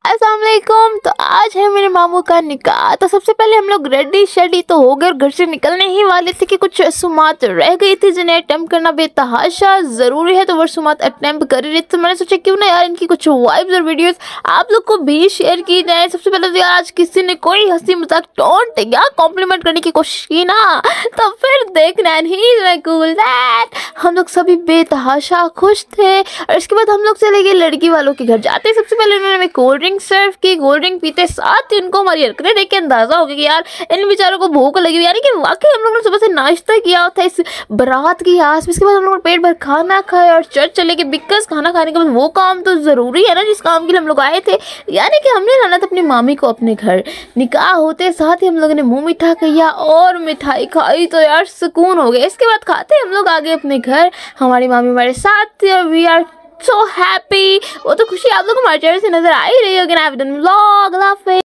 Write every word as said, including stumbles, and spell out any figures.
अस्सलाम वालेकुम। तो आज है मेरे मामू का निकाह। तो सबसे पहले हम लोग रेडी शेडी तो हो गए और घर से निकलने ही वाले थे कि कुछ रसूमात रह गई थी जिन्हें अटेम्प्ट करना बेतहाशा ज़रूरी है। तो वो रसूमात अटेम्प्ट कर रही थी, तो मैंने सोचा क्यों ना यार इनकी कुछ वाइब्स और वीडियोस आप लोग को भी शेयर की जाए। सबसे पहले तो यार आज किसी ने कोई हंसी मजाक टोंट या कॉम्प्लीमेंट करने की कोशिश की ना, तो फिर देखना कूल दैट हम लोग सभी बेतहाशा खुश थे। और इसके बाद हम लोग चले गए लड़की वालों के घर। जाते सबसे पहले उन्होंने हमें कोल्ड ड्रिंक सर्व की। कोल्ड ड्रिंक पीते साथ ही उनको हमारी हरकतें देख के अंदाजा हो गया कि यार इन बेचारों को भूख लगी हुई, यानी कि वाकई हम लोगों ने सुबह से नाश्ता किया था इस बारात की आस में। इसके बाद हम लोग पेट भर खाना खाया और चर्च चले गए, बिकॉज खाना खाने के बाद वो काम तो ज़रूरी है ना जिस काम के लिए हम लोग आए थे, यानी कि हमने लाना था अपनी मामी को अपने घर। निकाह होते साथ ही हम लोगों ने मुँह मीठा किया और मिठाई खाई, तो यार सुकून हो गया। इसके बाद खाते हम लोग आ गए अपने घर। हमारी मामी हमारे साथ थी और वी आर सो हैप्पी। वो तो खुशी आप लोग को हमारे चेहरे से नजर आ ही रही होगी ना। व्लॉग